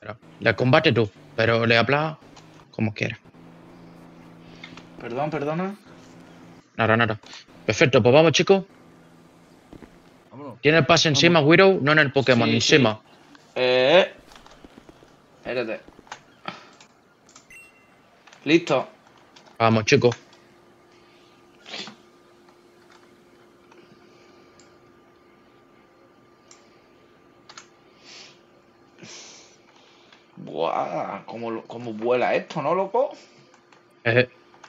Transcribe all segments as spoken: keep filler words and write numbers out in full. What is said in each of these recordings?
Pero le combate tú, pero le habla como quiera. Perdón, perdona. Nada, nada. Perfecto, pues vamos, chicos. Vámonos. Tiene el pase encima, Vamos. Widow, no en el Pokémon, Sí, sí. encima. Eh. Espérate. Listo. Vamos, chicos. Buah, cómo, cómo vuela esto, ¿no, loco? Eh,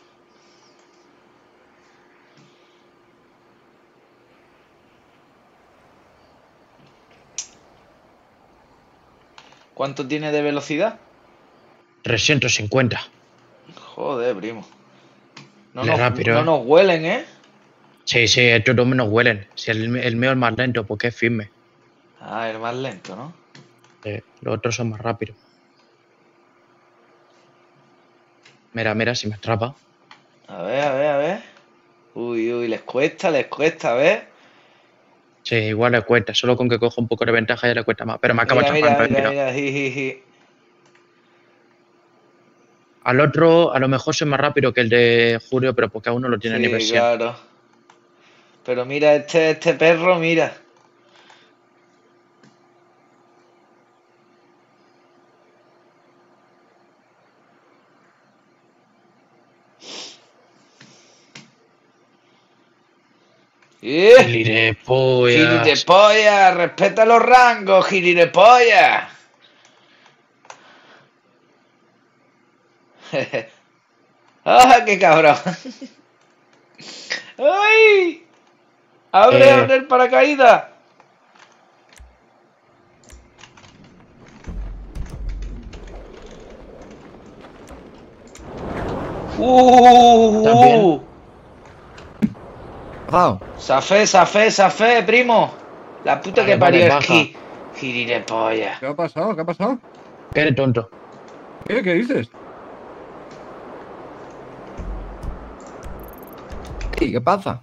¿Cuánto tiene de velocidad? trescientos cincuenta. Joder, primo. No Le nos, rápido, no eh. nos huelen, ¿eh? Sí, sí, estos dos menos huelen. Si el, el mío es más lento, porque es firme. Ah, el más lento, ¿no? Eh, los otros son más rápidos. Mira, mira, si me atrapa. A ver, a ver, a ver. Uy, uy, les cuesta, les cuesta, a ver. Sí, igual le cuesta. Solo con que cojo un poco de ventaja ya le cuesta más. Pero me acaba Mira, mira, atrapando, eh, mira, mira. mira, jijiji. Al otro, a lo mejor soy más rápido que el de Julio, pero porque aún no lo tiene nivel Sí, cien. claro. Pero mira, este, este perro, mira. ¡Eh! Gilipollas. ¡Gilipollas! ¡Respeta los rangos, gilipollas! ¡Ah, qué cabrón! ¡Ay! ¡Abre, Eh, abre el paracaídas! ¡Uh! También. Pasado. ¡Safé, safé, safé, primo! La puta Vale, que parió vale, es que... Gilipollas. ¿Qué ha pasado? ¿Qué ha pasado? Eres tonto. ¿Qué? ¿Qué dices? ¿Y qué pasa?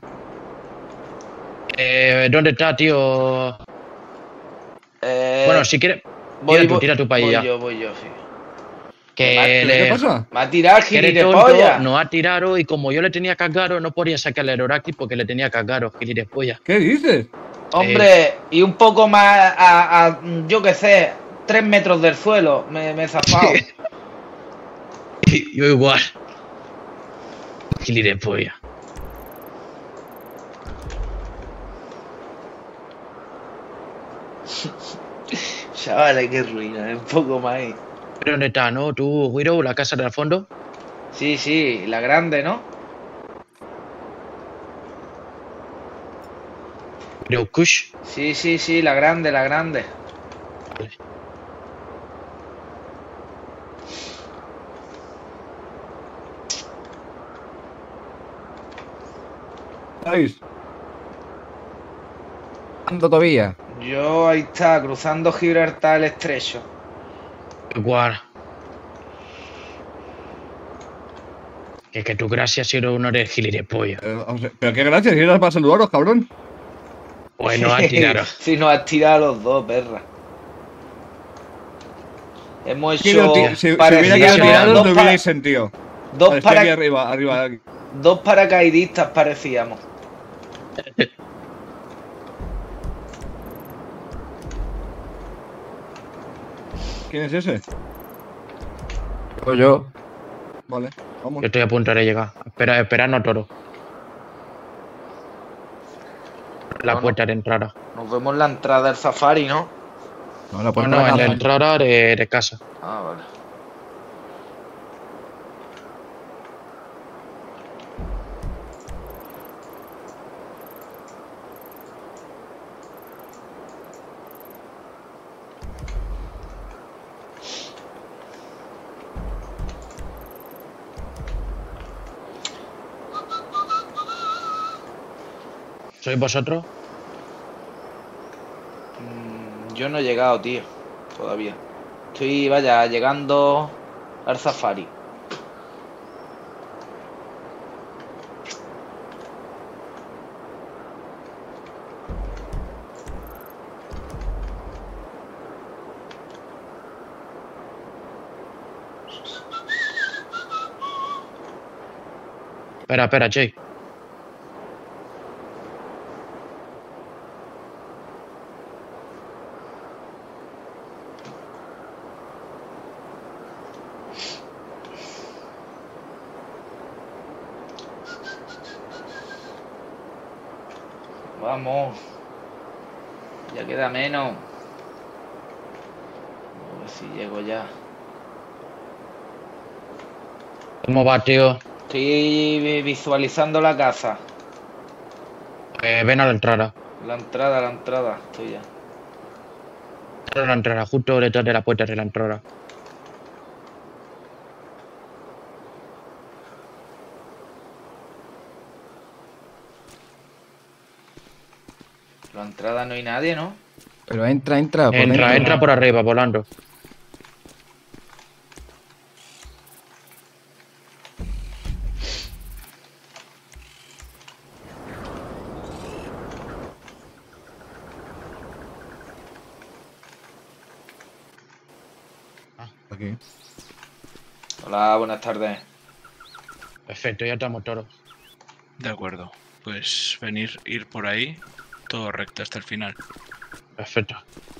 Eh, ¿dónde está, tío? Eh, Bueno, si quieres, voy, tira tú, voy- tira tú para voy allá. yo, voy yo, sí. Que ¿Qué, le, ¿Qué pasa? Me ha tirado que eres tonto, gilipollas. no ha tirado y como yo le tenía cagado, no podía sacar el Aeroráctil porque le tenía cagado, gilipollas. ¿Qué dices? Hombre, y un poco más a, a, yo qué sé, tres metros del suelo me, me he zafado. Yo igual. Gilipollas. Chavales, qué ruina, un poco más ahí. ¿Pero dónde está, no? ¿Tú, Wiro, la casa del fondo? Sí, sí, la grande, ¿no? Wiro Kush. Sí, sí, sí, la grande, la grande. Vale. ¿Estáis? Ando todavía. Yo ahí está, cruzando Gibraltar el estrecho. Igual. Que, que tu gracia ha sido uno de gilipollas. Eh, o sea, pero qué gracias, si eras para saludaros, cabrón. Pues no ha tirado. Si nos has tirado los dos, perra. Hemos Que lo hecho ti- si, si hubiera parecíamos querido tiraros, dos, lo pa- hubierais sentido. dos, Vale, estoy para- aquí arriba, arriba. Aquí. dos paracaidistas parecíamos. ¿Quién es ese? Soy yo. Vale, vamos. Yo estoy a punto de llegar. Espera, esperando toro. La No, puerta de entrada. Nos vemos en la entrada del safari, ¿no? No, la No, puerta no, de la en la casa. entrada de, de casa. Ah, vale. ¿Sois vosotros? Mm, yo no he llegado, tío. Todavía. Estoy, vaya, llegando al safari. Espera, espera, Jay. Vamos. Ya queda menos. A ver si llego ya. ¿Cómo va, tío? Estoy vi- visualizando la casa. Eh, ven a la entrada. La entrada, la entrada. Estoy ya. Ven a la entrada, justo detrás de la puerta de la entrada. La entrada no hay nadie, ¿no? Pero entra, entra. Por Entra, dentro. entra por arriba, volando. Aquí. Hola, buenas tardes. Perfecto, ya estamos todos. De acuerdo. Pues venir, ir por ahí, todo recto hasta el final. Perfecto.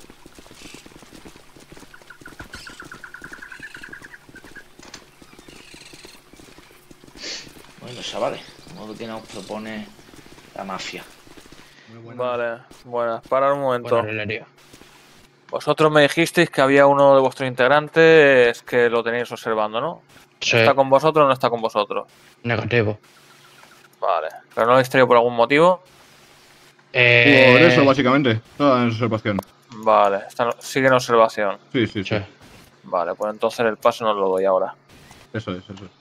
Bueno, chavales, modo que nos propone la mafia. Muy buena. Vale, bueno, para un momento. Buena relería. Vosotros me dijisteis que había uno de vuestros integrantes que lo tenéis observando, ¿no? Sí, ¿Está con vosotros o no está con vosotros? negativo. Vale. ¿Pero no lo habéis traído por algún motivo? Eh, Por eso, básicamente. Toda en observación. Vale, está, sigue en observación. Sí, sí, sí. Sí. Vale, pues entonces el paso no lo doy ahora. Eso es, eso es.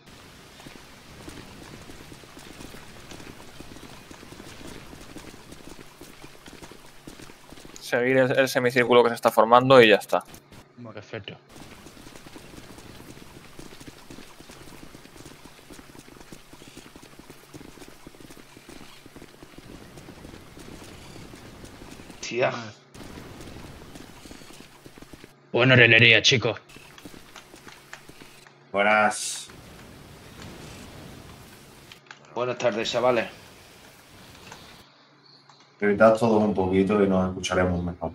Seguir el, el semicírculo que se está formando y ya está. Perfecto. Tía. Buena relería, chicos. Buenas. Buenas tardes, chavales. Gritad todos un poquito y nos escucharemos mejor.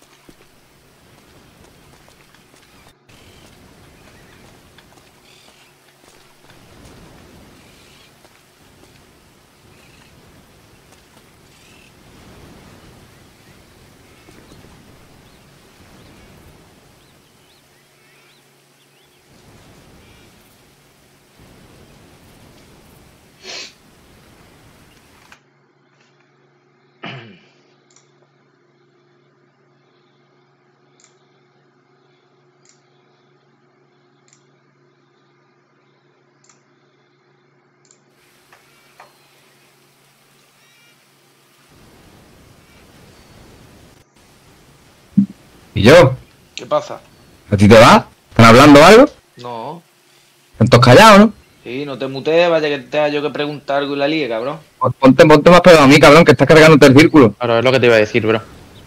¿Y yo? ¿Qué pasa? ¿A ti te va? ¿Están hablando algo? No. ¿Están todos callados, no? Sí, no te mutees, vaya que tenga yo que preguntar algo y la líe, cabrón. Ponte, ponte más pegado a mí, cabrón, que estás cargándote el círculo. Claro, es lo que te iba a decir, bro.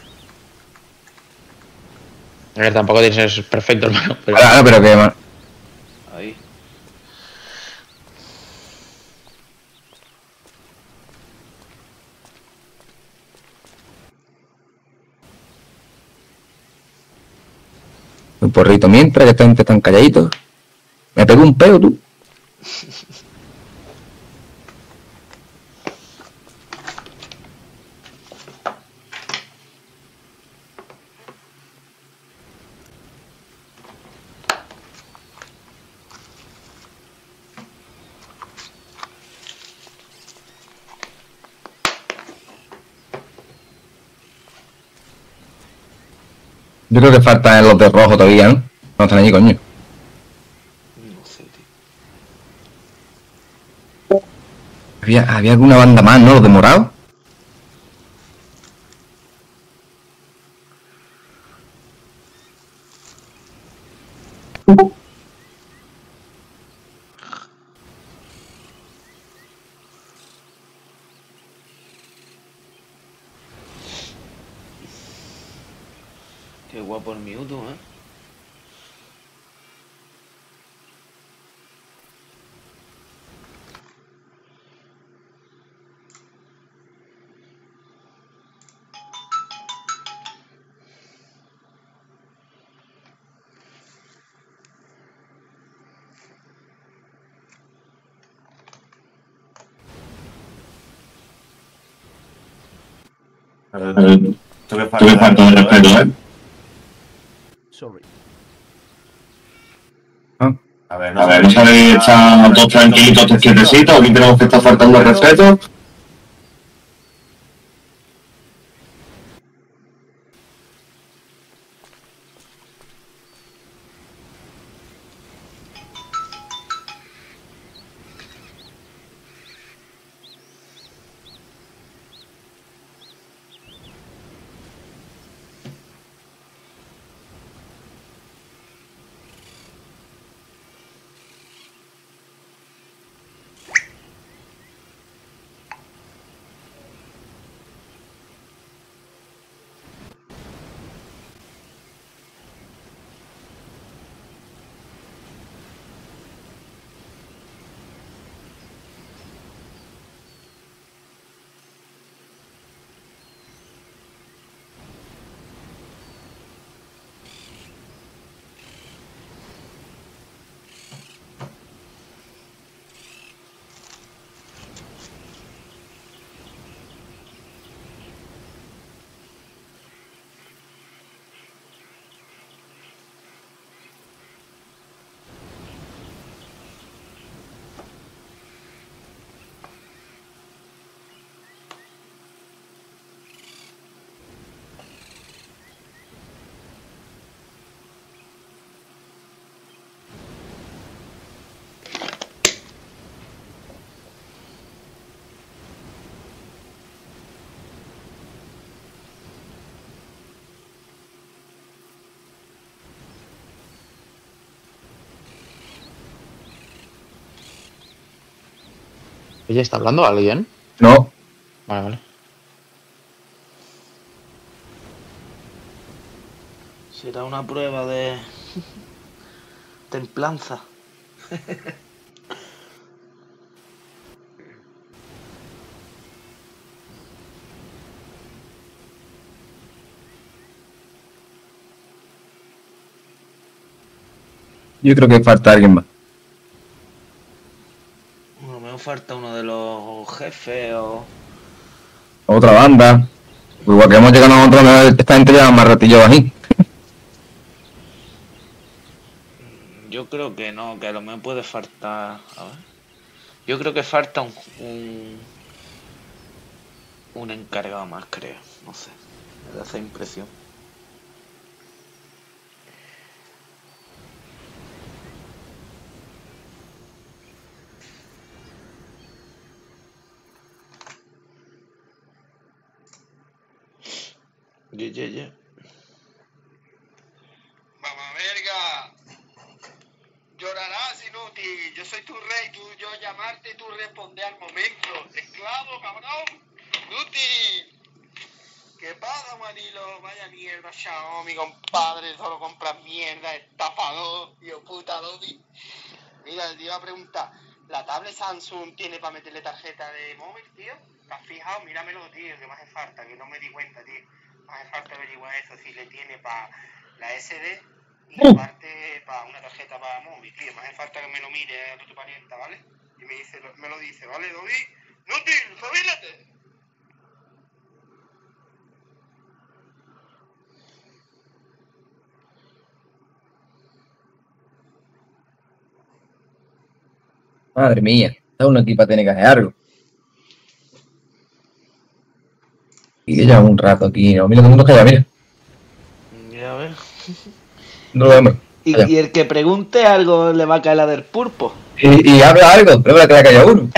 A ver, tampoco tienes que ser perfecto, hermano. Pero... Claro, pero que... ma- Ahí. Un porrito mientras, que esta gente están calladitos. Me pegó un peo, tú. Yo creo que faltan los de rojo todavía, ¿no? No están allí, coño. No sé, tío. Había, había alguna banda más, ¿no? Los de morado. Qué guapo el Mewtwo, ¿eh? Eh, Tú que Tuve falta de respeto, ¿eh? A ver, A ver, ¿no sabéis estar todos tranquilitos, todos quietecitos? ¿Aquí tenemos que estar faltando el respeto? Oye, ¿está hablando alguien? No. Vale, vale. Será una prueba de templanza. Yo creo que falta alguien más. Bueno, me falta uno de los jefes o... Otra banda. Igual que hemos llegado a otra, esta gente lleva más ratillo aquí. Yo creo que no, que a lo mejor puede faltar... A ver. Yo creo que falta un, un... un encargado más, creo. No sé. Me da esa impresión. Ye, ye, ye. Mamá verga. Llorarás, inútil. Yo soy tu rey, tú yo llamarte, tú responder al momento. Esclavo, cabrón. Inútil. ¿Qué pasa, Manilo? Vaya mierda, Xiaomi, compadre. Solo compras mierda, estafador. Tío puta, Dodi. Mira, te iba a preguntar. ¿La tablet Samsung tiene para meterle tarjeta de móvil, tío? ¿Te has fijado? Míramelo, tío, que me hace falta, que no me di cuenta, tío. Me hace falta averiguar eso, si le tiene para la ese de y aparte para una tarjeta para móvil, tío. Me hace falta que me lo mire a tu parienta, ¿vale? Y me dice, me lo dice, ¿vale, Dodi? ¡Inútil! ¡Fabílate! Madre mía, está una equipa tiene que hacer algo. Y que lleva un rato aquí, no, mira todo el mundo calla, mira. Ya ves. No lo vemos. Y, y el que pregunte algo le va a caer la del pulpo. Y, y habla algo, pero que la calla uno.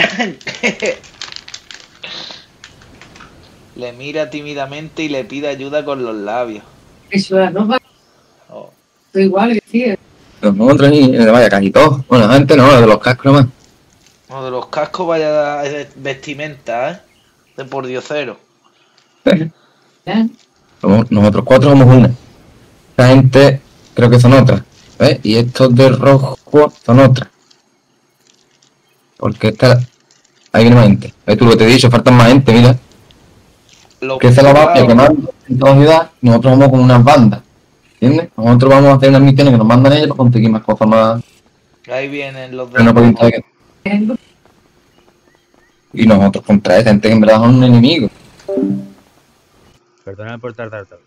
Le mira tímidamente y le pide ayuda con los labios. Eso es, no va. Oh. Estoy igual que sí. Los monstruos y vaya casi todos. Bueno, la gente no, la de los cascos nomás. No, de los cascos vaya vestimenta, ¿eh? De por diosero. ¿Eh? Somos- Nosotros cuatro somos una. Esta gente creo que son otras. ¿Ves? Y estos de rojo son otras. Porque esta... Ahí viene más gente. ¿Ves tú lo que te he dicho? Faltan más gente, mira. Lo Que esa es la base que manda en toda la ciudad. Nosotros vamos con unas bandas. ¿Entiendes? Nosotros vamos a hacer unas misiones que nos mandan ellos para conseguir más cosas más. Ahí vienen los Pero no podemos saber que- Y nosotros contra esa gente que en verdad son un enemigo. Perdonad por tardar tanto.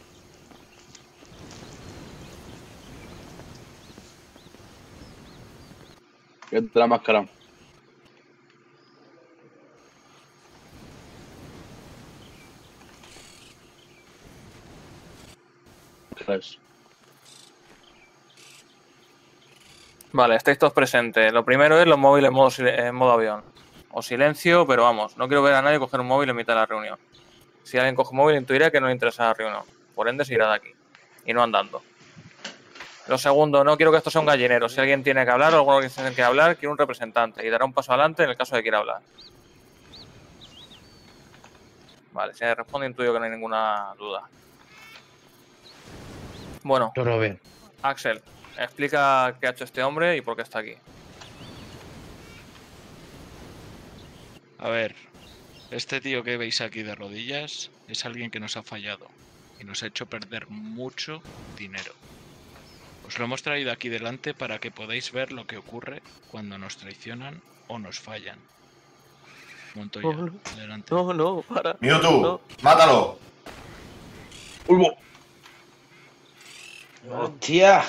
Quédate la máscara. Tres. Vale, estáis todos presentes. Lo primero es los móviles en modo, sil- en modo avión. O silencio, pero vamos, no quiero ver a nadie coger un móvil en mitad de la reunión. Si alguien coge un móvil, intuiré que no le interesa la reunión. Por ende, se irá de aquí. Y no andando. Lo segundo, no quiero que esto sea un gallinero. Si alguien tiene que hablar o alguna organización quiere hablar, quiero un representante. Y dará un paso adelante en el caso de que quiera hablar. Vale, si me responde, intuyo que no hay ninguna duda. Bueno, Todo bien. Axel, explica qué ha hecho este hombre y por qué está aquí. A ver, este tío que veis aquí de rodillas es alguien que nos ha fallado y nos ha hecho perder mucho dinero. Os lo hemos traído aquí delante para que podáis ver lo que ocurre cuando nos traicionan o nos fallan. Montoya, No, no. adelante. No, no, para. Mewtwo, No. mátalo. Ulvo. Hostia.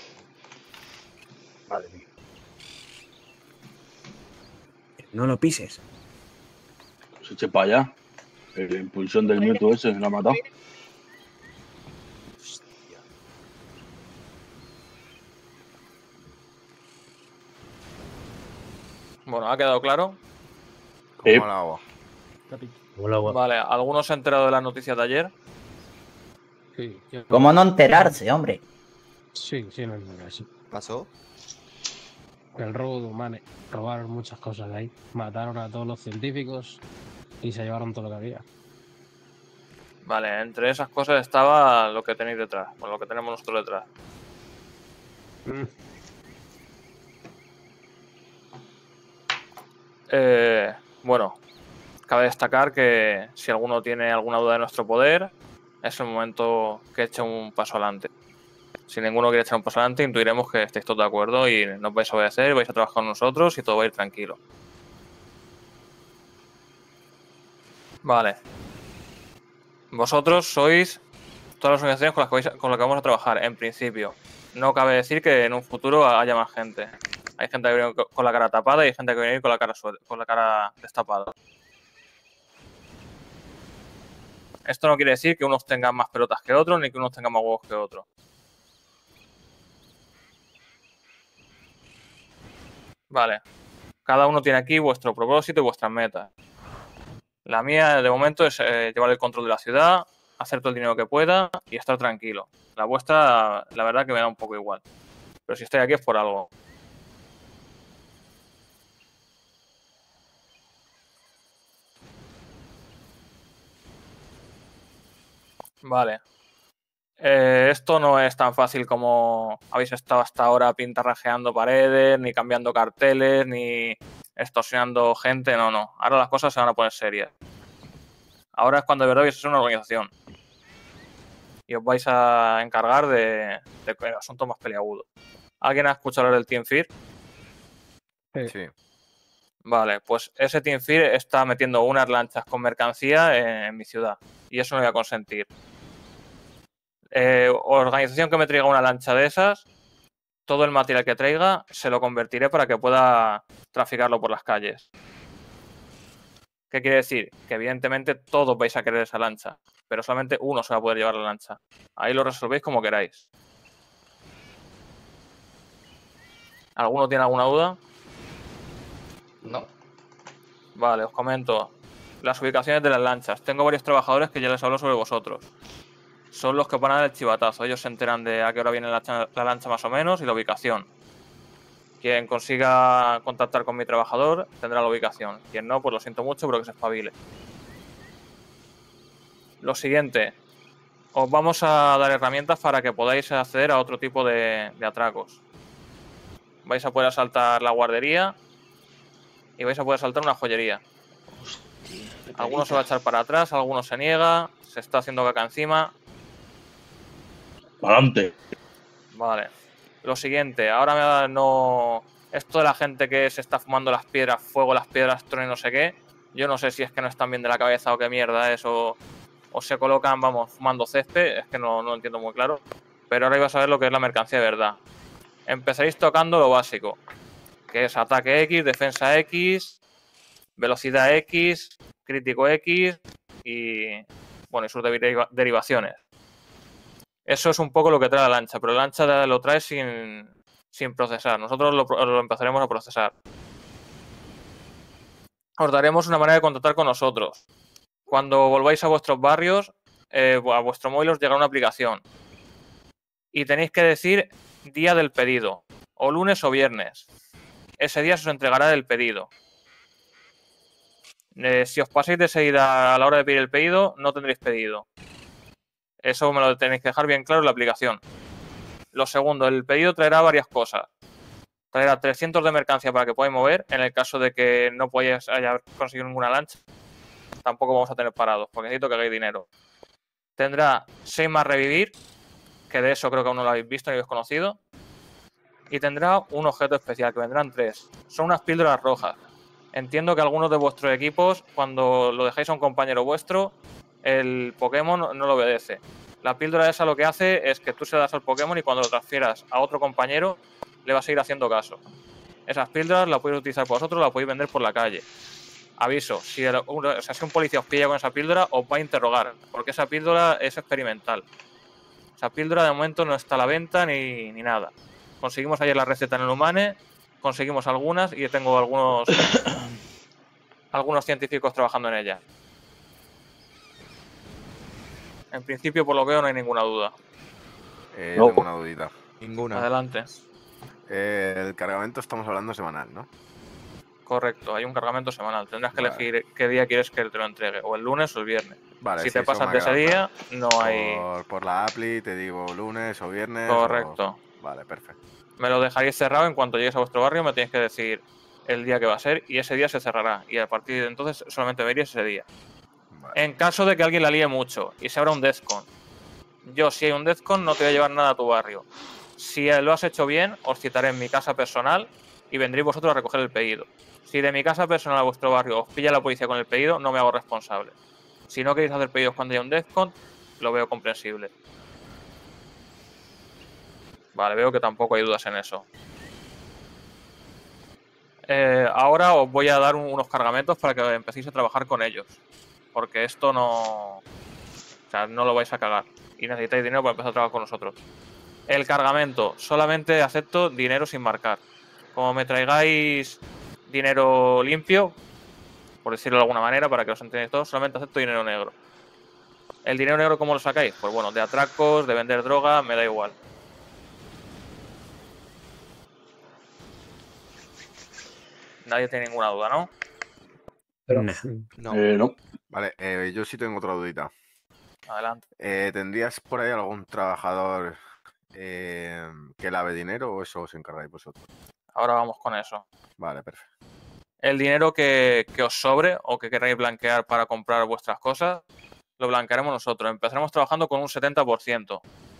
Madre mía. No lo pises. Se eche para allá. La impulsión del Mewtwo ese la ha matado. Bueno, ¿ha quedado claro? Eh, Como el agua. Como el agua. Vale, ¿alguno se ha enterado de las noticias de ayer? Sí, yo- ¿Cómo no enterarse, hombre? sí, sí, no, no, sí. ¿Pasó? El robo de humanes. Robaron muchas cosas de ahí. Mataron a todos los científicos y se llevaron todo lo que había. Vale, entre esas cosas estaba lo que tenéis detrás, bueno, lo que tenemos nosotros detrás. Mm. Eh, bueno, cabe destacar que si alguno tiene alguna duda de nuestro poder, es el momento que eche un paso adelante. Si ninguno quiere echar un paso adelante, intuiremos que estáis todos de acuerdo y nos vais a obedecer, vais a trabajar con nosotros y todo va a ir tranquilo. Vale. Vosotros sois todas las organizaciones con las que, vais a- con las que vamos a trabajar, en principio. No cabe decir que en un futuro haya más gente. Hay gente que viene con la cara tapada y hay gente que viene con la cara, suel- con la cara destapada. Esto no quiere decir que unos tengan más pelotas que otros, ni que unos tengan más huevos que otros. Vale. Cada uno tiene aquí vuestro propósito y vuestras metas. La mía, de momento, es eh, llevar el control de la ciudad, hacer todo el dinero que pueda y estar tranquilo. La vuestra, la verdad que me da un poco igual. Pero si estoy aquí es por algo. Vale. Eh, esto no es tan fácil como habéis estado hasta ahora pintarrajeando paredes, ni cambiando carteles, ni extorsionando gente. No, no. Ahora las cosas se van a poner serias. Ahora es cuando de verdad vais a ser una organización. Y os vais a encargar de, de asuntos más peliagudos. ¿Alguien ha escuchado hablar del Team Fear? Sí. Vale, pues ese Team Fear está metiendo unas lanchas con mercancía en, en mi ciudad. Y eso no voy a consentir. Eh, organización que me traiga una lancha de esas, todo el material que traiga se lo convertiré para que pueda traficarlo por las calles. ¿Qué quiere decir? Que evidentemente todos vais a querer esa lancha, pero solamente uno se va a poder llevar la lancha. Ahí lo resolvéis como queráis. ¿Alguno tiene alguna duda? No. Vale, os comento. Las ubicaciones de las lanchas. Tengo varios trabajadores que ya les hablo sobre vosotros. Son los que van a dar el chivatazo. Ellos se enteran de a qué hora viene la, cha- la lancha más o menos y la ubicación. Quien consiga contactar con mi trabajador tendrá la ubicación. Quien no, pues lo siento mucho, pero que se espabile. Lo siguiente. Os vamos a dar herramientas para que podáis acceder a otro tipo de, de atracos. Vais a poder asaltar la guardería y vais a poder asaltar una joyería. Alguno se va a echar para atrás, alguno se niega, se está haciendo caca encima. Adelante. Vale. Lo siguiente, ahora me da no... Esto de la gente que se está fumando las piedras, fuego, las piedras, trueno y no sé qué. Yo no sé si es que no están bien de la cabeza o qué mierda es o... o se colocan, vamos, fumando césped, es que no, no lo entiendo muy claro. Pero ahora ibas a ver lo que es la mercancía de verdad. Empezaréis tocando lo básico, que es ataque X, defensa X, velocidad X, crítico X y, bueno, y sus deriva derivaciones. Eso es un poco lo que trae la lancha, pero la lancha lo trae sin, sin procesar. Nosotros lo, lo empezaremos a procesar. Os daremos una manera de contactar con nosotros. Cuando volváis a vuestros barrios, eh, a vuestro móvil os llegará una aplicación. Y tenéis que decir día del pedido, o lunes o viernes. Ese día se os entregará el pedido. Eh, si os pasáis de seguida a la hora de pedir el pedido, no tendréis pedido. Eso me lo tenéis que dejar bien claro en la aplicación. Lo segundo, el pedido traerá varias cosas. Traerá trescientos de mercancía para que podáis mover. En el caso de que no podáis hayar conseguido ninguna lancha, tampoco vamos a tener parados, porque necesito que hagáis dinero. Tendrá seis más revivir, que de eso creo que aún no lo habéis visto ni habéis conocido. Y tendrá un objeto especial, que vendrán tres. Son unas píldoras rojas. Entiendo que algunos de vuestros equipos, cuando lo dejáis a un compañero vuestro, el Pokémon no lo obedece. La píldora esa lo que hace es que tú se la das al Pokémon y cuando lo transfieras a otro compañero, le vas a ir haciendo caso. Esas píldoras las podéis utilizar por vosotros, las podéis vender por la calle. Aviso, si, el, o sea, si un policía os pilla con esa píldora, os va a interrogar, porque esa píldora es experimental. Esa píldora de momento no está a la venta ni, ni nada. Conseguimos ayer la receta en el Humane, conseguimos algunas y tengo algunos, algunos científicos trabajando en ella. En principio, por lo que veo, no hay ninguna duda. Eh, No. Tengo una dudita. Ninguna. Adelante. Eh, el cargamento estamos hablando semanal, ¿no? Correcto, hay un cargamento semanal. Tendrás que Vale. elegir qué día quieres que te lo entregue, o el lunes o el viernes. Vale, si sí, te eso pasas me de ha ese quedado día, no hay... Por, por la appli te digo lunes o viernes. o- Correcto. Vale, perfecto. Me lo dejaréis cerrado en cuanto llegues a vuestro barrio, me tenéis que decir el día que va a ser y ese día se cerrará. Y a partir de entonces solamente veréis ese día. Vale. En caso de que alguien la líe mucho y se abra un Deathcon, yo si hay un Deathcon no te voy a llevar nada a tu barrio. Si lo has hecho bien, os citaré en mi casa personal y vendréis vosotros a recoger el pedido. Si de mi casa personal a vuestro barrio os pilla la policía con el pedido, no me hago responsable. Si no queréis hacer pedidos cuando haya un Deathcon, lo veo comprensible. Vale, veo que tampoco hay dudas en eso. Eh, ahora os voy a dar un- unos cargamentos para que empecéis a trabajar con ellos. Porque esto no... O sea, no lo vais a cagar. Y necesitáis dinero para empezar a trabajar con nosotros. El cargamento. Solamente acepto dinero sin marcar. Como me traigáis dinero limpio, por decirlo de alguna manera, para que os entendáis todos, solamente acepto dinero negro. ¿El dinero negro cómo lo sacáis? Pues bueno, de atracos, de vender droga, me da igual. Nadie tiene ninguna duda, ¿no? No. Eh, no. Vale, eh, yo sí tengo otra dudita. Adelante. Eh, ¿Tendrías por ahí algún trabajador eh, que lave dinero o eso os encargáis vosotros? Ahora vamos con eso. Vale, perfecto. El dinero que, que os sobre o que queráis blanquear para comprar vuestras cosas, lo blanquearemos nosotros. Empezaremos trabajando con un setenta por ciento.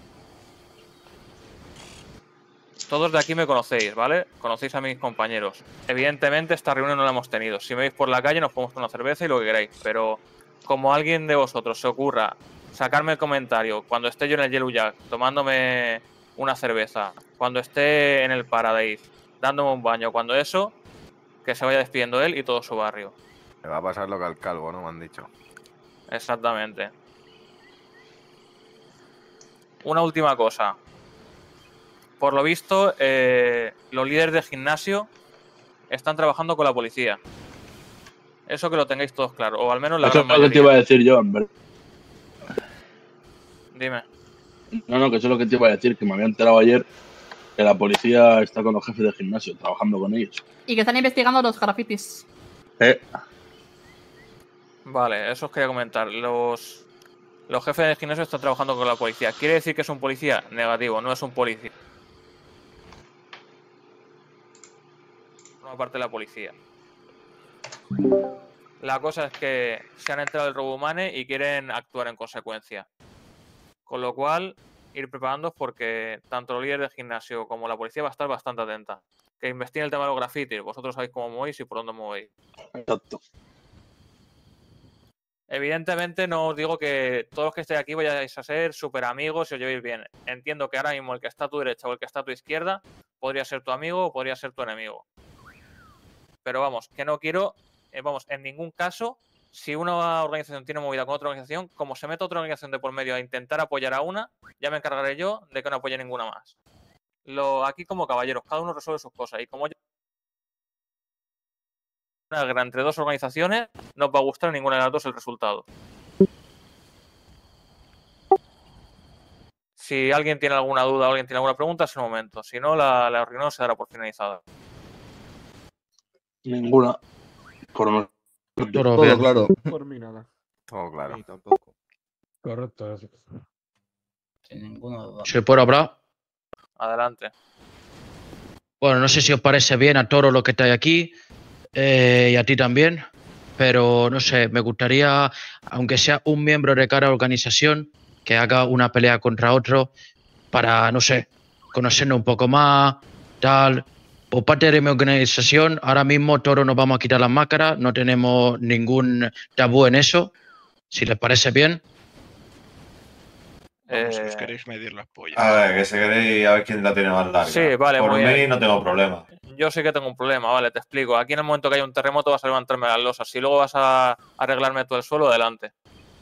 Todos de aquí me conocéis, ¿vale? Conocéis a mis compañeros. Evidentemente esta reunión no la hemos tenido. Si me veis por la calle nos podemos tomar una cerveza y lo que queráis. Pero como a alguien de vosotros se ocurra sacarme el comentario cuando esté yo en el Yellow Jack tomándome una cerveza, cuando esté en el Paradise dándome un baño, cuando eso, que se vaya despidiendo él y todo su barrio. Me va a pasar lo que al calvo, ¿no? Me han dicho. Exactamente. Una última cosa. Por lo visto, eh, los líderes de gimnasio están trabajando con la policía. Eso que lo tengáis todos claro, o al menos la Eso gran es lo que te mayoría. iba a decir yo, en verdad. Dime. No, no, que eso es lo que te iba a decir, que me había enterado ayer que la policía está con los jefes de gimnasio, trabajando con ellos. Y que están investigando los grafitis. Eh, Vale, eso os quería comentar. Los, los jefes de gimnasio están trabajando con la policía. ¿Quiere decir que es un policía? Negativo, no es un policía. Una parte de la policía. La cosa es que se han enterado del robo humane y quieren actuar en consecuencia. Con lo cual, ir preparándoos porque tanto los líderes de gimnasio como la policía va a estar bastante atenta. Que investiguen el tema de los grafitis. Vosotros sabéis cómo movéis y por dónde movéis. exacto. Evidentemente no os digo que todos los que estéis aquí vayáis a ser súper amigos y os llevéis bien. Entiendo que ahora mismo el que está a tu derecha o el que está a tu izquierda podría ser tu amigo o podría ser tu enemigo. Pero vamos, que no quiero, eh, vamos, en ningún caso, si una organización tiene movida con otra organización, como se mete otra organización de por medio a intentar apoyar a una, ya me encargaré yo de que no apoye ninguna más. Lo, aquí como caballeros, cada uno resuelve sus cosas y como yo una guerra entre dos organizaciones, no os va a gustar a ninguna de las dos el resultado. Si alguien tiene alguna duda o alguien tiene alguna pregunta, es el momento. Si no, la, la reunión se dará por finalizada. Ninguna. Por no. Todo bien. claro. Por mí nada. Todo claro. Sí, tampoco. Correcto. eso. Sin ninguna duda. ¿Se puede hablar? Adelante. Bueno, no sé si os parece bien a todos los que estáis aquí eh, y a ti también, pero no sé, me gustaría, aunque sea un miembro de cada organización, que haga una pelea contra otro para, no sé, conocernos un poco más, tal. Por parte de mi organización, ahora mismo todos nos vamos a quitar las máscaras, no tenemos ningún tabú en eso, si les parece bien. Vamos, que os Eh, queréis medir las pollas. A ver, que se queréis a ver quién la tiene más larga. Sí, vale, Por muy mí bien. no tengo problema. Yo sí que tengo un problema, vale, te explico. Aquí en el momento que haya un terremoto vas a levantarme las losas. Si luego vas a arreglarme todo el suelo, adelante.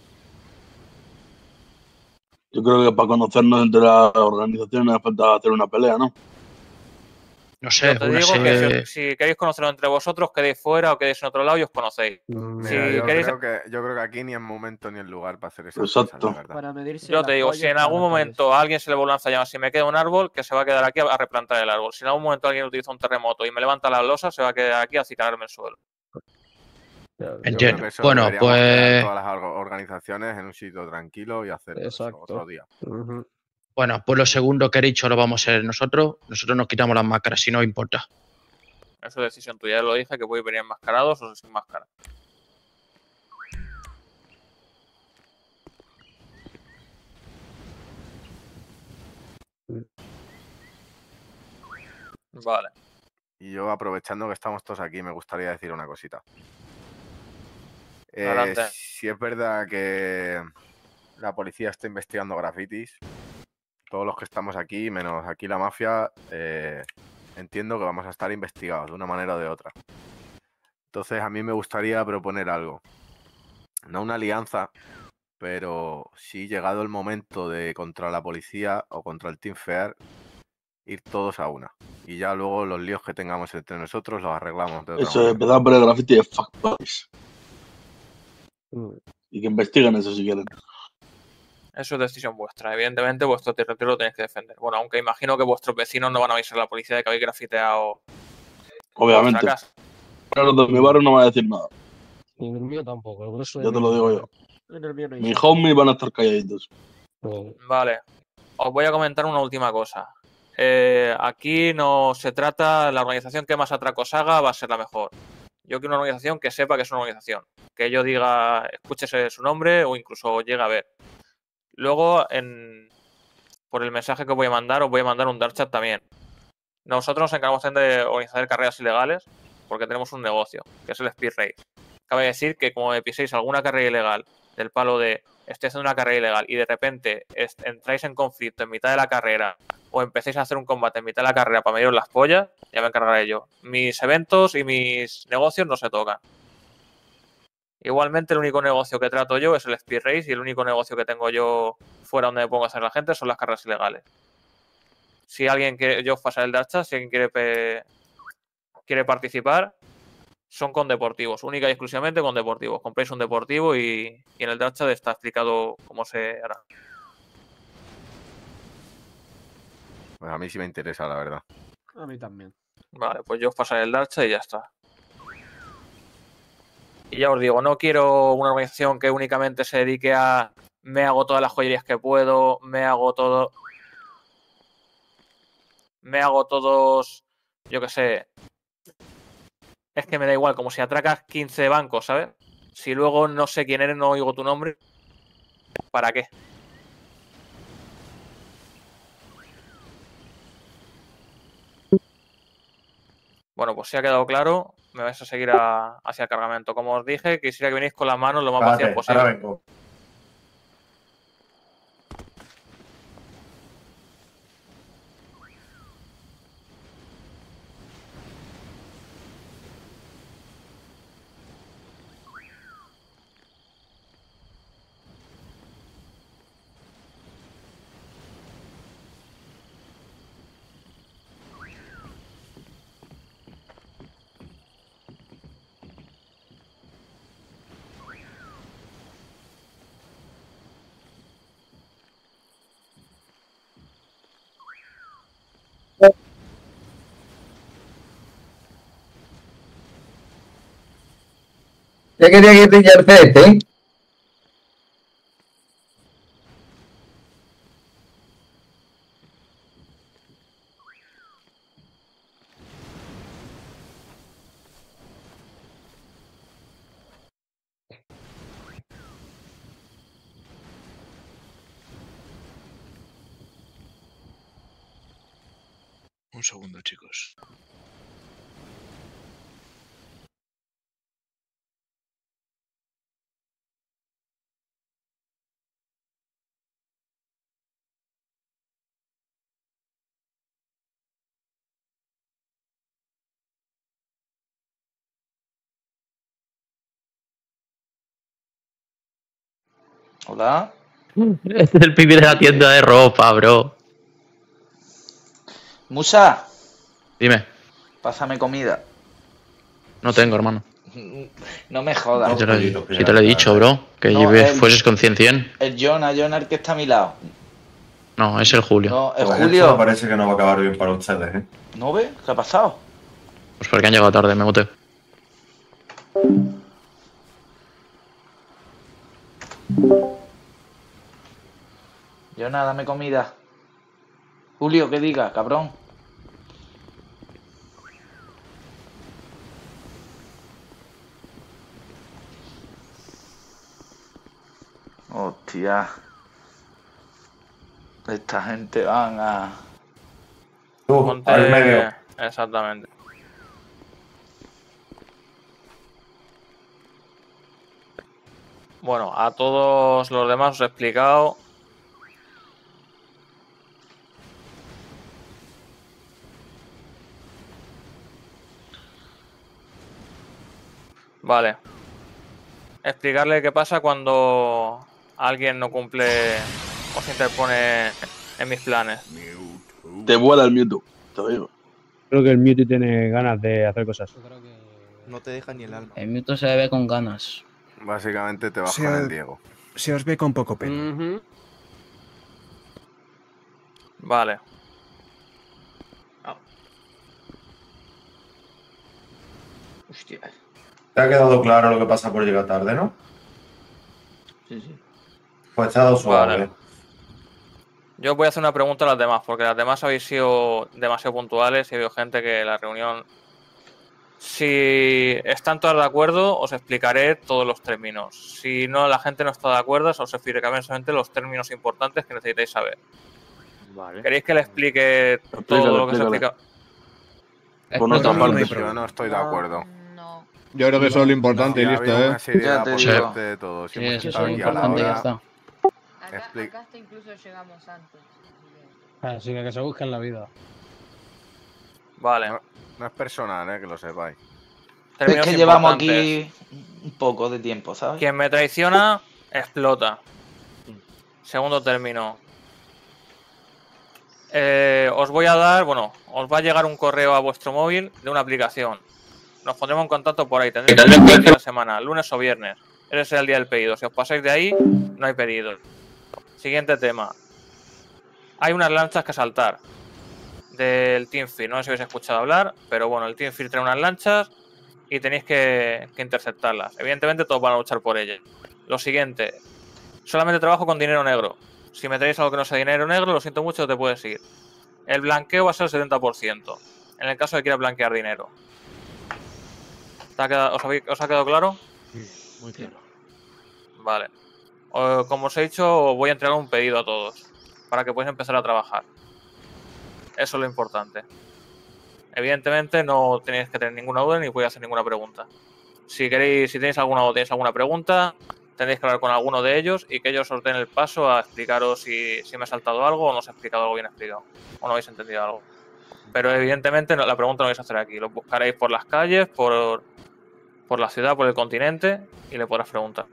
Yo creo que para conocernos entre las organizaciones hace falta hacer una pelea, ¿no? No sé, Yo te una digo que serie... si, si queréis conocerlo entre vosotros, quedéis fuera o quedéis en otro lado y os conocéis. Mira, Si yo, queréis... creo que, yo creo que aquí ni es momento ni es lugar para hacer esas Exacto. cosas, la verdad. Para medirse Yo la te digo, polla si en para algún la momento a alguien se le vuelve a lanzar llamas, si me queda un árbol, que se va a quedar aquí a, a replantar el árbol. Si en algún momento alguien utiliza un terremoto y me levanta las losas, se va a quedar aquí a acicalarme el suelo. Yo creo Entiendo. que eso Bueno, deberíamos quedar pues... todas las orga- organizaciones en un sitio tranquilo y hacerlo eso Exacto. otro día. Ujú. Bueno, pues lo segundo que he dicho lo vamos a hacer nosotros. Nosotros nos quitamos las máscaras, si no os importa. Eso es decisión tuya, ya lo dije, que podéis venir enmascarados o sin máscara. Vale. Y yo, aprovechando que estamos todos aquí, me gustaría decir una cosita. Eh, Adelante. si es verdad que la policía está investigando grafitis, todos los que estamos aquí, menos aquí la mafia, eh, entiendo que vamos a estar investigados de una manera o de otra. Entonces, a mí me gustaría proponer algo. No una alianza, pero sí, llegado el momento de contra la policía o contra el Team Fair, ir todos a una. Y ya luego los líos que tengamos entre nosotros los arreglamos de otra Eso, manera. empezar por el graffiti de fuck boys. Mm. Y que investiguen eso si quieren. Eso es decisión vuestra. Evidentemente, vuestro territorio lo tenéis que defender. Bueno, aunque imagino que vuestros vecinos no van a avisar a la policía de que habéis grafiteado Obviamente. vuestra casa. Pero los de mi barrio no van a decir nada. Y en el mío tampoco. El grueso de Ya te mi lo digo barrio. yo. En el mío no hay Mis saco. homies van a estar calladitos. No. Vale. Os voy a comentar una última cosa. Eh, aquí no se trata, la organización que más atracos haga va a ser la mejor. Yo quiero una organización que sepa que es una organización. Que yo diga, escúchese su nombre o incluso llegue a ver. Luego, en, por el mensaje que os voy a mandar, os voy a mandar un dark chat también. Nosotros nos encargamos también de organizar carreras ilegales porque tenemos un negocio, que es el Speed Race. Cabe decir que como me piséis alguna carrera ilegal del palo de estoy haciendo una carrera ilegal y de repente est- entráis en conflicto en mitad de la carrera o empecéis a hacer un combate en mitad de la carrera para mediros las pollas, ya me encargaré yo. Mis eventos y mis negocios no se tocan. Igualmente, el único negocio que trato yo es el Speed Race y el único negocio que tengo yo fuera donde me pongo a hacer la gente son las carreras ilegales. Si alguien quiere, yo os pasaré el dacha, si alguien quiere, pe- quiere participar, son con deportivos, única y exclusivamente con deportivos. Compréis un deportivo y, y en el dacha está explicado cómo se hará. Pues a mí sí me interesa, la verdad. A mí también. Vale, pues yo os pasaré el dacha y ya está. Y ya os digo, no quiero una organización que únicamente se dedique a me hago todas las joyerías que puedo, me hago todo... Me hago todos... Yo qué sé... Es que me da igual, como si atracas quince bancos, ¿sabes? Si luego no sé quién eres, no oigo tu nombre, ¿para qué? Bueno, pues si ha quedado claro, me vais a seguir a- hacia el cargamento. Como os dije, quisiera que venís con las manos lo más vacías Espérate, posible. ahora vengo. Ya quería que te yarce, ¿eh? Un segundo, chicos. Hola. Este es el pibe de la tienda de ropa, bro. Musa, Dime, pásame comida. no tengo, hermano. No me jodas. Si te lo, he- si te lo he dicho, bro, que No, lleves- el- fueses con cien cien. El Jonah, Jonah el que está a mi lado. No, es el Julio. No, el Pues Julio. esto parece que no va a acabar bien para ustedes, ¿eh? ¿No ves? ¿Qué ha pasado? Pues porque han llegado tarde, me boté. Jonah, dame comida. Julio, que diga, cabrón. Hostia. Esta gente van a... Tú, Ponte- al medio. Exactamente. Bueno, a todos los demás os he explicado. Vale. Explicarle qué pasa cuando alguien no cumple o se interpone en mis planes. Te vuela el Mewtwo, te lo digo. Creo que el Mewtwo tiene ganas de hacer cosas. No te deja ni el alma. El Mewtwo se ve con ganas. Básicamente te vas Se con os- el Diego. Se os ve con poco pelo. Vale. Hostia. Te ha quedado claro lo que pasa por llegar tarde, ¿no? Sí, sí. Pues te ha dado suave. Vale. Yo voy a hacer una pregunta a las demás, porque las demás habéis sido demasiado puntuales y ha habido gente que la reunión... Si están todas de acuerdo, os explicaré todos los términos. Si no, la gente no está de acuerdo, os explicaré solamente los términos importantes que necesitáis saber. Vale. ¿Queréis que le explique todo lo que se explícale. explica? Por nuestra No, parte. yo no estoy de acuerdo. Yo creo que eso es lo importante y Ya listo, había una ¿eh? seriedad Ya te por digo. parte de todos. Sí, Hemos eso es estado lo aquí a la importante y ya hora. está. Expli- Acá hasta incluso llegamos antes. Así que que se busquen la vida. Vale. No, no es personal, eh, que lo sepáis. Es Términos que llevamos importantes. aquí un poco de tiempo, ¿sabes? Quien me traiciona, explota. Segundo término. Eh, os voy a dar, bueno, os va a llegar un correo a vuestro móvil de una aplicación. Nos pondremos en contacto por ahí. Tendréis que ir la semana, lunes o viernes. Ese será el día del pedido. Si os pasáis de ahí, no hay pedido. Siguiente tema. Hay unas lanchas que saltar del Teamfield. No sé si habéis escuchado hablar, pero bueno, el Teamfield trae unas lanchas y tenéis que, que interceptarlas. Evidentemente todos van a luchar por ellas. Lo siguiente, solamente trabajo con dinero negro. Si me traéis algo que no sea dinero negro, lo siento mucho, te puedes ir. El blanqueo va a ser el setenta por ciento, en el caso de que quieras blanquear dinero. ¿Te ha quedado- os, habéis- ¿Os ha quedado claro? Muy claro. Vale. O- como os he dicho, voy a entregar un pedido a todos para que podáis empezar a trabajar. Eso es lo importante. Evidentemente no tenéis que tener ninguna duda ni voy a hacer ninguna pregunta. Si queréis, si tenéis alguna o tenéis alguna pregunta, tendréis que hablar con alguno de ellos y que ellos os den el paso a explicaros si, si me ha saltado algo o no os he explicado algo bien explicado. O no habéis entendido algo. Pero evidentemente no, la pregunta no vais a hacer aquí. Lo buscaréis por las calles, por, por la ciudad, por el continente y le podrás preguntar.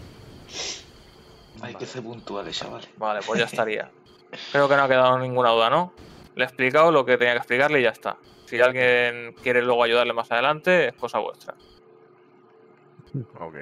Hay que ser puntuales, chavales. Vale, pues ya estaría. Creo que no ha quedado ninguna duda, ¿no? Le he explicado lo que tenía que explicarle y ya está. Si alguien quiere luego ayudarle más adelante, es cosa vuestra. Ok.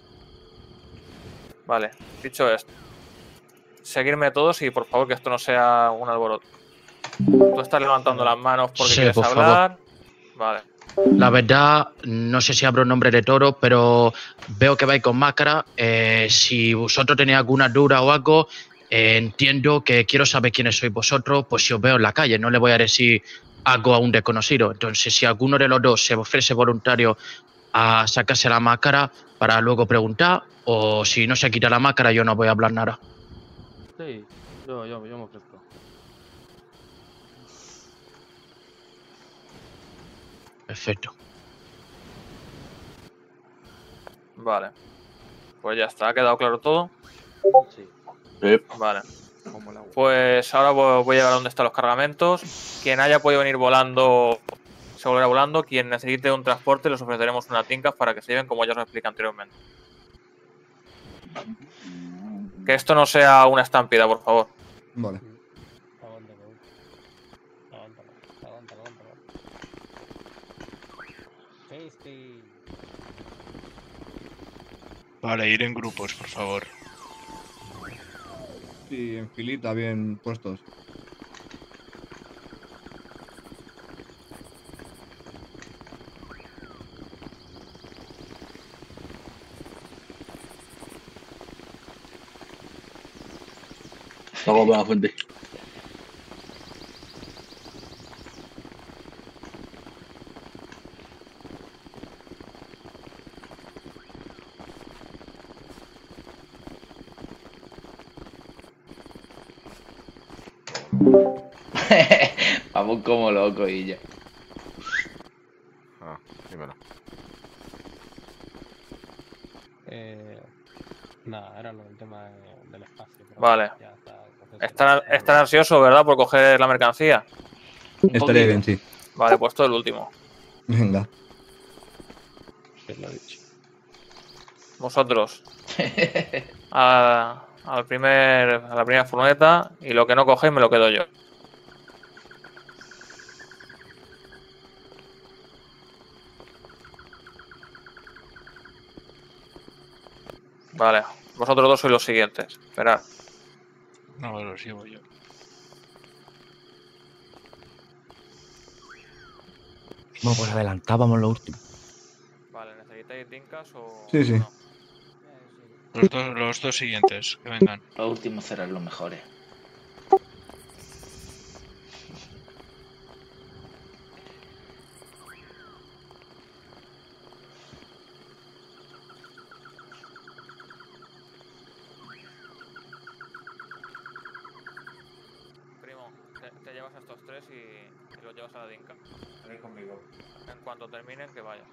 Vale, dicho esto. Seguirme todos y por favor que esto no sea un alboroto. Tú estás levantando las manos porque Sí, quieres por hablar. Vale. La verdad, no sé si abro un nombre de toro, pero veo que vais con máscara. Eh, si vosotros tenéis alguna duda o algo, eh, entiendo que quiero saber quiénes sois vosotros, pues si os veo en la calle, no le voy a decir algo a un desconocido. Entonces, si alguno de los dos se ofrece voluntario a sacarse la máscara para luego preguntar, o si no se quita la máscara, yo no voy a hablar nada. Sí, yo, yo, yo me ofrezco. Perfecto. Vale. Pues ya está, ¿ha quedado claro todo? Sí. Vale. Pues ahora voy voy a llegar a donde están los cargamentos. Quien haya podido venir volando, se volverá volando. Quien necesite un transporte, les ofreceremos unas tincas para que se lleven, como ya os expliqué anteriormente. Que esto no sea una estampida, por favor. Vale. Vale, ir en grupos, por favor. Sí, en filita, bien puestos. Vamos para la fuente. Vamos como locos y ya. Ah, dímelo. Eh, nada, era lo del tema de- del espacio. pero Vale. ya está, entonces- Están, están ansiosos, ¿verdad? Por coger la mercancía. Estaría bien, sí. Vale, pues todo el último. Venga. Vosotros. A, al primer, a la primera furgoneta y lo que no cogéis me lo quedo yo. Vale, vosotros dos sois los siguientes. Esperad. No, lo sigo yo. Bueno, pues adelantábamos lo último. Vale, ¿necesitáis dinkas o...? Sí, sí. no? Los dos, los dos siguientes, que vengan. Los últimos serán los mejores. Primo, te, te llevas a estos tres y, y los llevas a la dinka. Venid conmigo. En cuanto terminen, que vayan.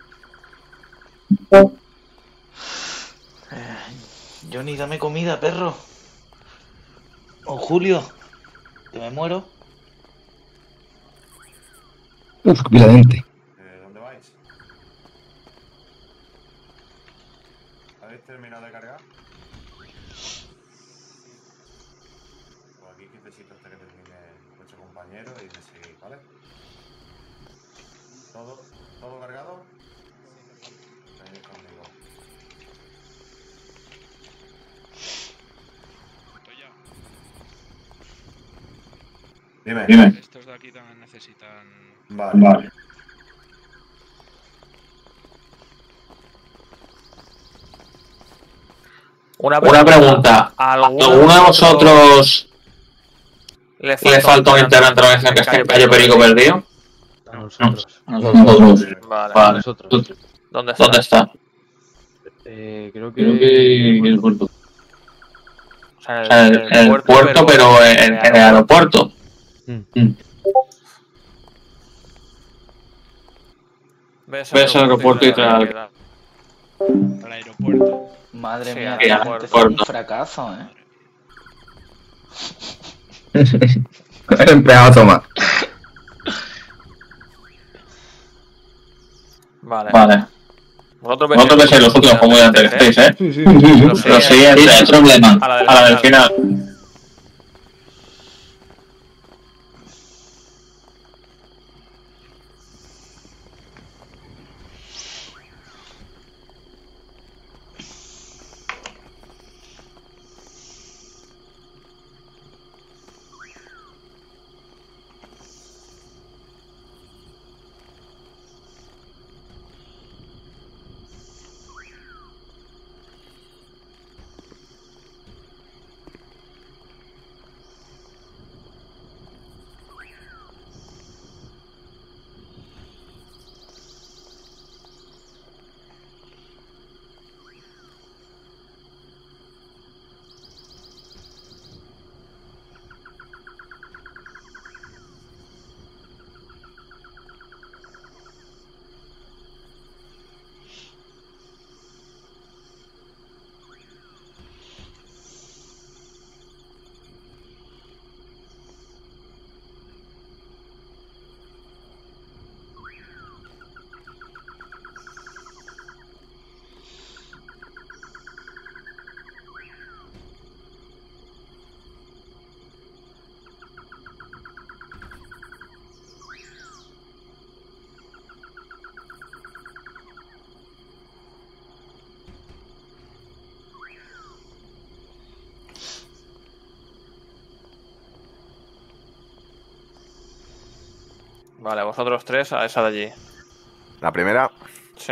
Eh, Johnny, dame comida, perro. O Julio, que me muero. Uf, qué pila de gente. Eh, ¿Dónde vais? ¿Habéis terminado de cargar? Pues aquí quietecito hasta que termine vuestro compañero y me seguís, ¿vale? ¿Todo, todo cargado? Venid conmigo. Dime. Dime. Estos de aquí también necesitan... Vale. Vale. Una Una pregunta. ¿Alguno de vosotros le le falta un integrante de la organización que está en Cayo Perico perdido? A nosotros. A nosotros. Vale. Vale. Nosotros. ¿Dónde está? ¿Dónde está? Eh, creo que... Creo que en el puerto. O sea, O sea, en el, en el puerto, pero en, en el aeropuerto. Mm. Mm. Ves Ves el aeropuerto y te da- Al aeropuerto. Madre Sí, mía, al la aeropuerto. gente fue un fracaso, ¿eh? El empleado toma. Vale. Vale. Vosotros Vosotros veis los últimos como ya que estéis, ¿eh? Sí, sí. Los siguientes, no hay problema. A la del A la del final. final. Vale, vosotros tres a esa de allí. La primera. Sí.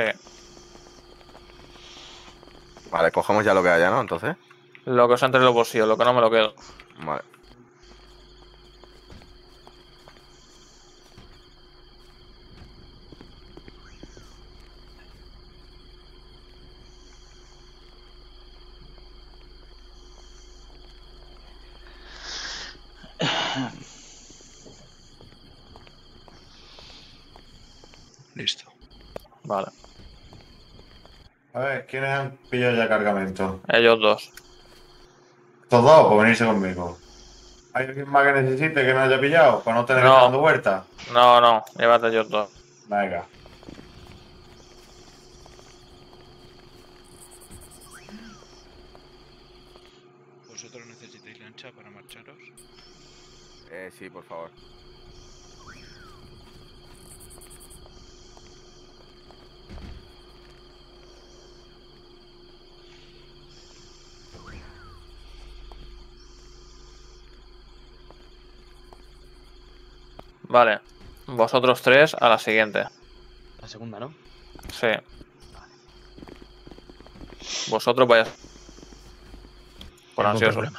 Vale, cogemos ya lo que haya, ¿no? Entonces. Lo que os entre en los bolsillos, lo que no me lo quedo. Vale. Listo. Vale. A ver, ¿quiénes han pillado ya cargamento? Ellos dos. ¿Estos dos? Pues venirse conmigo. ¿Hay alguien más que necesite que no haya pillado? Para no tener que No. estar dando vueltas. No, no, llévate ellos dos. Venga. ¿Vosotros necesitáis lancha para marcharos? Eh, sí, por favor. Vale. Vosotros tres a la siguiente. La segunda, ¿no? Sí. Vosotros vais. Por Ningún ansioso. problema.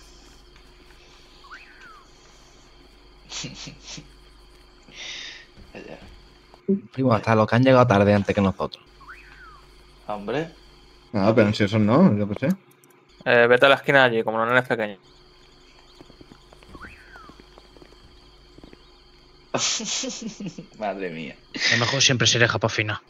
Primo, hasta los que han llegado tarde antes que nosotros. Hombre. Nada, pero si eso no, yo qué sé. Eh, vete a la esquina de allí, como los nenes pequeños. Madre mía. Lo mejor siempre se deja para final.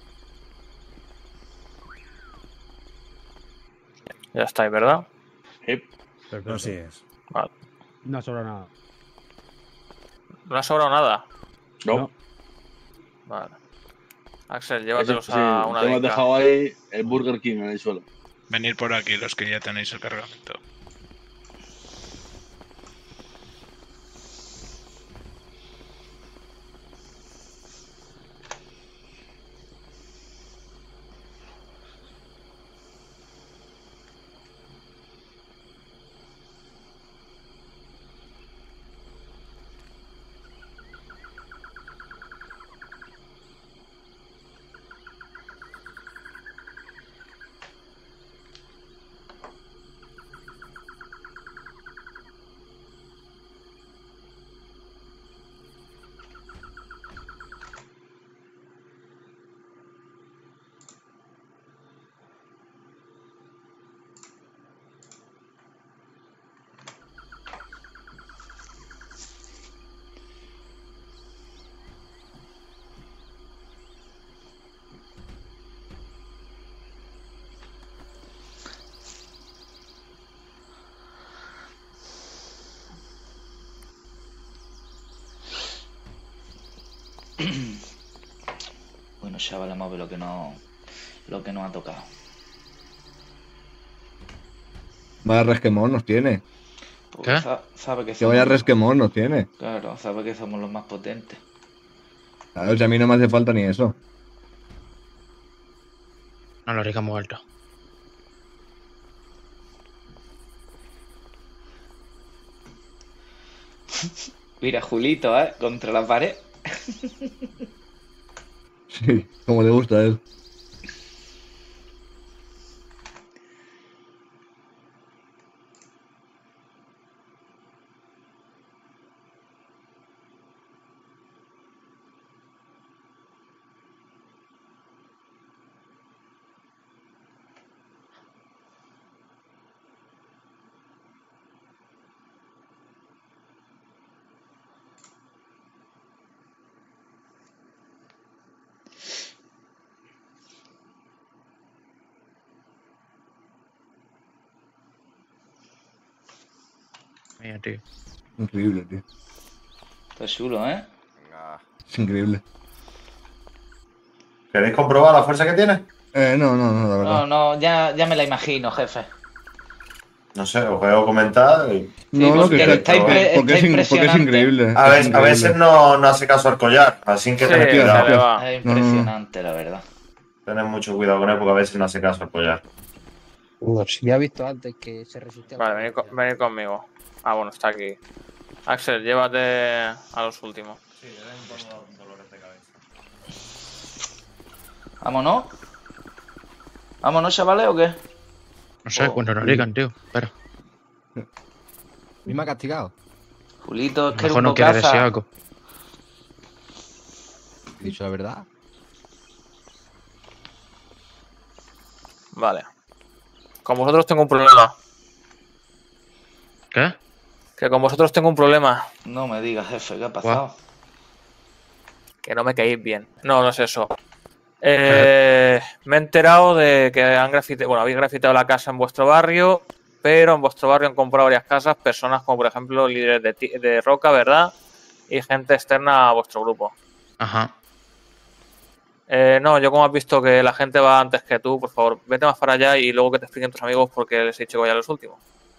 Ya estáis, ¿verdad? Sí. Así es. Vale. No ha sobrado nada. ¿No ha sobrado nada? No. Vale. Axel, llévatelos Sí, a una te hemos dinka. dejado ahí el Burger King en el suelo. Venid por aquí los que ya tenéis el cargamento. Bueno, chaval, vamos a ver lo que no, lo que nos ha tocado. Vaya resquemón nos tiene. Porque sa- sabe que Que vaya somos, resquemón nos tiene. claro, sabe que somos los más potentes. Claro, si a mí no me hace falta ni eso. No lo digamos alto. Mira, Julito, ¿eh? Contra la pared. Sí, como le gusta a él. Mira, tío. Increíble, tío. Está chulo, ¿eh? Es increíble. ¿Queréis comprobar la fuerza que tiene? Eh, no, no, no, la verdad. No, no, ya, ya me la imagino, jefe. No sé, os voy a comentar. Y... No, no, que porque está, está impre- porque, está es, in- porque es impresionante. increíble. A, es ver, a increíble. veces no, no hace caso al collar, así que Sí, tened se cuidado. le va. Es impresionante, la verdad. Tened mucho cuidado con él porque a veces no hace caso al collar. No, si ya he visto antes que se resistía. Vale, venid, co- venid conmigo. Ah, bueno, está aquí. Axel, llévate a los últimos. Sí, tengo dolores de cabeza. ¿Vámonos? ¿Vámonos, chavales, o qué? No sé, Oh. cuando nos digan, tío. Espera. ¿Y me ha castigado? Julito, es que era Mejor un no quiere bocaza. decir algo. ¿He dicho la verdad? Vale. Con vosotros tengo un problema. ¿Qué? Que con vosotros tengo un problema. No me digas, jefe, ¿qué ha pasado? Que no me caéis bien. No, no es eso. Eh, me he enterado de que han grafiteado, bueno, habéis grafiteado la casa en vuestro barrio, pero en vuestro barrio han comprado varias casas, personas como por ejemplo líderes de, ti- de Roca, ¿verdad? Y gente externa a vuestro grupo. Ajá. Eh, no, yo como has visto que la gente va antes que tú, por favor, vete más para allá y luego que te expliquen tus amigos porque les he dicho que vaya a los últimos.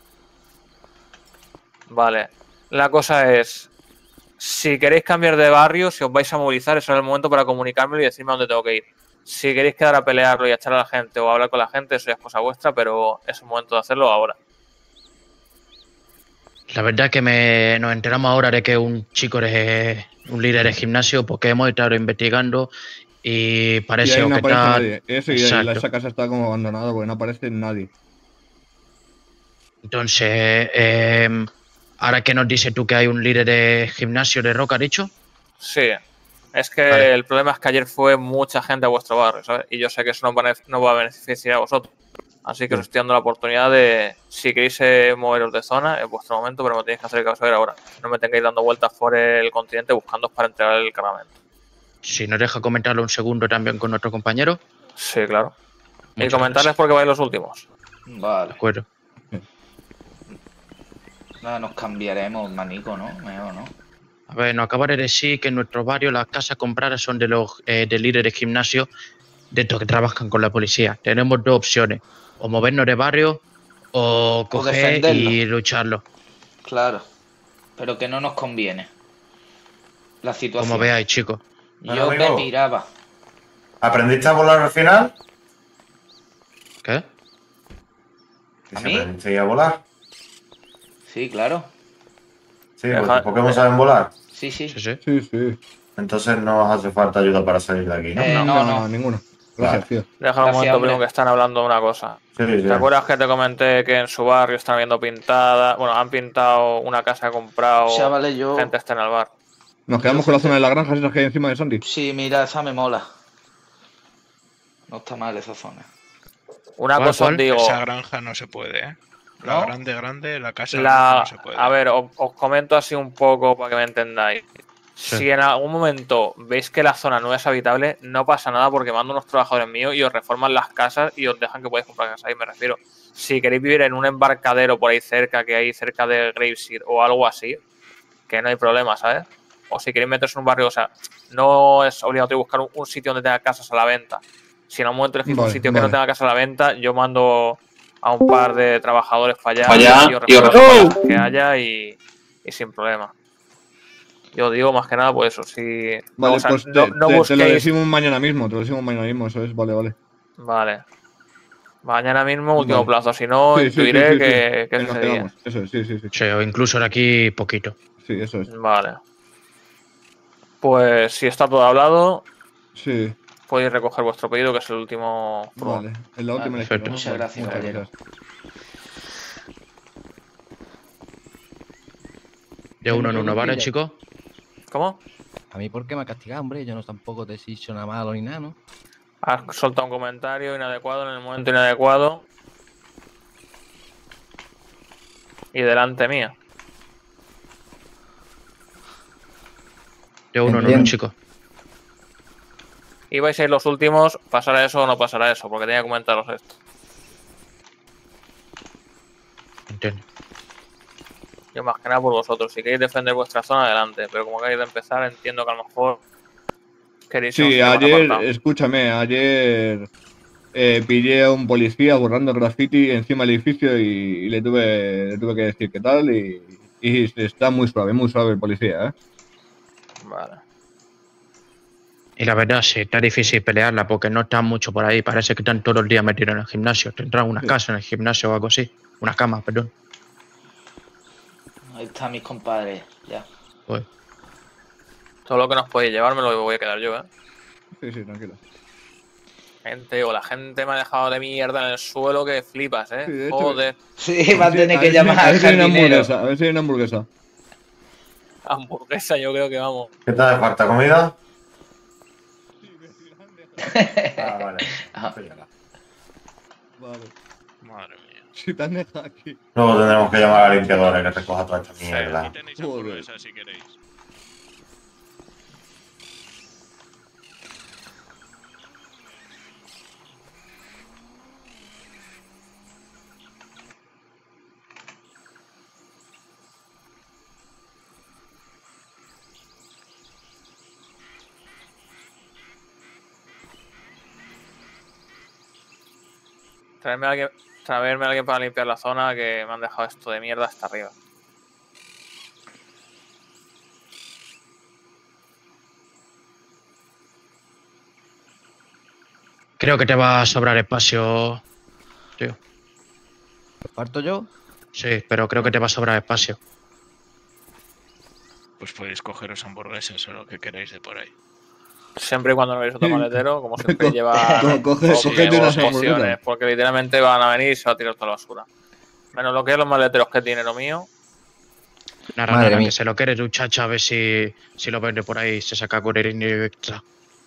Vale. La cosa es, si queréis cambiar de barrio, si os vais a movilizar, ese es el momento para comunicármelo y decirme a dónde tengo que ir. Si queréis quedar a pelearlo y a echar a la gente o a hablar con la gente, eso ya es cosa vuestra, pero es el momento de hacerlo ahora. La verdad es que me, nos enteramos ahora de que un chico es un líder de gimnasio porque hemos estado investigando y Y parece ahí o no que aparece está... nadie. Eso, y ahí Exacto. esa casa está como abandonada porque no aparece nadie. Entonces, eh, ahora que nos dices tú que hay un líder de gimnasio de Roca, ¿has dicho? Sí. Es que Vale. el problema es que ayer fue mucha gente a vuestro barrio, ¿sabes? Y yo sé que eso no va a- no va a beneficiar a vosotros. Así que os estoy dando la oportunidad de, si queréis eh, moveros de zona, es vuestro momento, pero me tenéis que hacer caso ahora. No me tengáis dando vueltas por el continente buscándoos para entregar el cargamento. Si nos deja comentarlo un segundo también con nuestro compañero. Sí, claro. Y Muchas comentarles por qué vais los últimos. Vale. De acuerdo. Nada, nos cambiaremos, manico, ¿no? Mejor, ¿no? A ver, nos acaba de decir que en nuestro barrio las casas compradas son de los eh, de líderes de gimnasio de estos que trabajan con la policía. Tenemos dos opciones, o movernos de barrio o coger defenderlo. y lucharlo, Claro. Pero que no nos conviene. La situación. como veáis, chicos. Yo Bueno, me amigo. piraba. ¿Aprendiste a volar al final? ¿Qué? ¿Que ¿A si mí? aprendiste a volar? Sí, claro. Sí, Deja- porque Pokémon saben volar. Sí, sí. Sí, sí. Sí, sí. Entonces no os hace falta ayuda para salir de aquí, ¿no? Eh, no, no. ninguno. Gracias, Vale. tío. Deja un Gracias, momento, hombre. primo, que están hablando de una cosa. Sí, sí. ¿Te acuerdas que te comenté que en su barrio están viendo pintada? Bueno, han pintado una casa que ha comprado Chavales, yo. gente externa al bar. Nos quedamos con la zona de las granjas esas que hay encima de Sandy. Sí, mira, esa me mola. No está mal esa zona. Una ¿Cuál, cosa os cuál? digo. Esa granja no se puede, ¿eh? La ¿No? grande, grande, la casa La, no se puede. a ver, os, os comento así un poco para que me entendáis. Sí. Si en algún momento veis que la zona no es habitable, no pasa nada porque mando unos trabajadores míos y os reforman las casas y os dejan que podáis comprar casas. Ahí me refiero. Si queréis vivir en un embarcadero por ahí cerca, que hay cerca de Graveseed o algo así, que no hay problema, ¿sabes? o si queréis meteros en un barrio, o sea, no es obligatorio buscar un, un sitio donde tenga casas a la venta. Si en un momento elegís Vale, un sitio que vale. no tenga casa a la venta, yo mando a un par de trabajadores para allá, Pa' allá, y os y os recogen recogen. las que haya y, y sin problema. Yo digo más que nada, pues eso, si no, Vale, o sea, pues no, te, no te- te lo busquéis. decimos mañana mismo, te lo decimos mañana mismo, eso es, vale, vale. Vale. Mañana mismo, último Vale. plazo, si no, Sí, sí, sí, intuiré sí, sí. que, que Que es nos ese día. quedamos, eso es, sí, sí, sí. Sí, o incluso de aquí poquito. Sí, eso es. Vale. Pues si está todo hablado, Sí, podéis recoger vuestro pedido, que es el último furgón. vale. En la última Vale, lectura, ¿no? muchas Vale, gracias, muchas caballero. gracias. De uno en uno, ¿vale, Pilla. chicos? ¿Cómo? A mí, ¿por qué me ha castigado, hombre? Yo no tampoco te he dicho nada malo ni nada, ¿no? Has soltado un comentario inadecuado en el momento inadecuado. Y delante mía. De uno en uno, Entiendo. chicos. Y vais a ir los últimos, pasará eso o no pasará eso, porque tenía que comentaros esto. Entiendo. Yo más que nada por vosotros. Si queréis defender vuestra zona, adelante. Pero como queréis de empezar, entiendo que a lo mejor queréis ir un Sí, sitio más ayer, apartado. escúchame, ayer eh, pillé a un policía borrando graffiti encima del edificio y, y le tuve le tuve que decir qué tal y, y está muy suave, muy suave el policía, ¿eh? Vale. Y la verdad, sí, está difícil pelearla porque no están mucho por ahí. Parece que están todos los días metidos en el gimnasio. Tendrán una Sí. casa en el gimnasio o algo así. Una cama, perdón. Ahí están mis compadres, ya. Pues, Todo lo que nos podéis llevar me lo voy a quedar yo, ¿eh? Sí, sí, tranquilo. Gente, o la gente me ha dejado de mierda en el suelo que flipas, ¿eh? Sí, de hecho, Joder. Sí, va a tener A que ver si- llamar a al ver si hay una jardinero. hamburguesa, a ver si hay una hamburguesa. Hamburguesa, yo creo que vamos. ¿Qué te hace falta? ¿Comida? Ah, vale. Ajá. Pues ya está. Vale. Madre mía. Si te han dejado aquí. Luego tendremos que llamar a la limpiadora que recoja toda esta Sí, mierda. aquí tenéis Joder. hamburguesa si queréis. Traerme a alguien, traerme a alguien para limpiar la zona, que me han dejado esto de mierda hasta arriba. creo que te va a sobrar espacio, tío. ¿Lo parto yo? Sí, pero creo que te va a sobrar espacio. Pues podéis cogeros hamburguesas o lo que queráis de por ahí. Siempre y cuando no veáis otro Sí. maletero, como siempre Co- llevar co- coge- pociones, cógete unas pociones, hamburguesas. porque literalmente van a venir y se va a tirar toda la basura. Menos lo que es los maleteros que tiene lo mío. Nada, Madre nada, mía. que se lo quiere tu chacha a ver si, si lo vende por ahí y se saca con el dinero extra.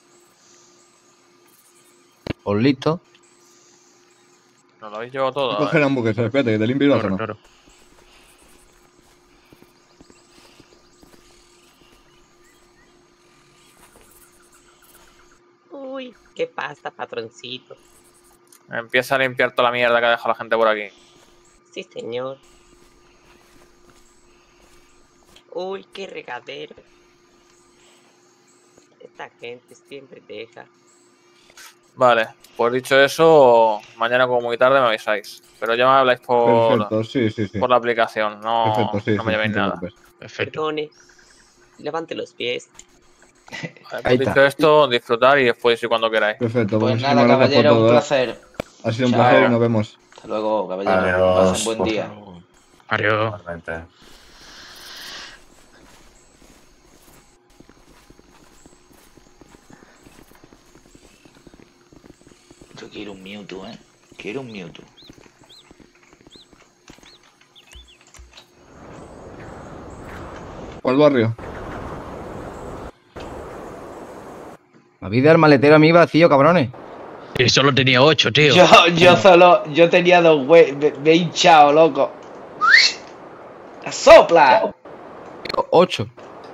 Pues listo. Nos lo habéis llevado todo. Coge ¿eh? la hamburguesa, espérate, que te limpio la Claro, zona. claro. Uy, ¿qué pasa, patroncito? Empieza a limpiar toda la mierda que ha dejado la gente por aquí. Sí, señor. Uy, qué regadero. Esta gente siempre deja. Vale, pues dicho eso, mañana como muy tarde me avisáis. Pero ya me habláis por, Perfecto, sí, sí, sí. por la aplicación, no, Perfecto, sí, no sí, me llevéis no te nada. preocupes. Perfecto. Perdone. Levante los pies. Vale, Ahí pues dicho está. esto, disfrutar y después ir cuando queráis. Perfecto, Pues muchísimas nada, gracias por caballero, un todo, ¿eh? placer. Ha sido un Chao. placer y nos vemos. Hasta luego, caballero. Adiós. Pasen buen día. Adiós. Igualmente. Yo quiero un Mewtwo, eh. Quiero un Mewtwo. ¿Cuál barrio? La vida del maletero a mí vacío, cabrones. Y solo tenía ocho, tío. Yo, yo solo, yo tenía dos güey, me, me he hinchado, loco. ¡Sopla! O- Ocho.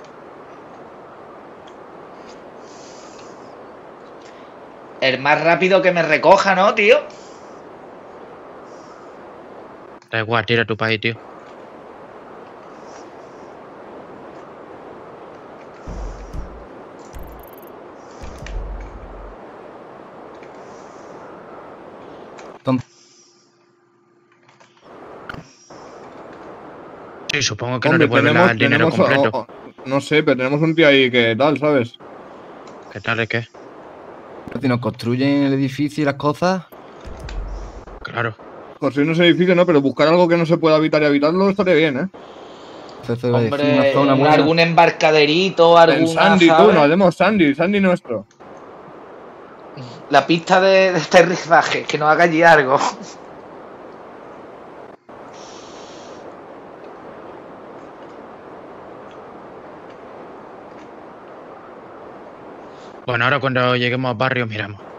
El más rápido que me recoja, ¿no, tío? Da igual, tira tu país, tío. Sí, supongo que Hombre, no devuelven tenemos, el dinero tenemos, completo. o- o- no sé, pero tenemos un tío ahí que tal, ¿sabes? ¿Qué tal de qué? Si nos construyen el edificio y las cosas. Claro. Construir unos edificios, no, pero buscar algo que no se pueda habitar y habitarlo estaría bien, ¿eh? Eso iba a decir, una Hombre, zona en buena. algún embarcaderito, alguna, El Sandy, tú, ¿sabes? nos haremos Sandy, Sandy nuestro. La pista de, de aterrizaje, que nos haga allí algo. Bueno, ahora cuando lleguemos a barrio miramos.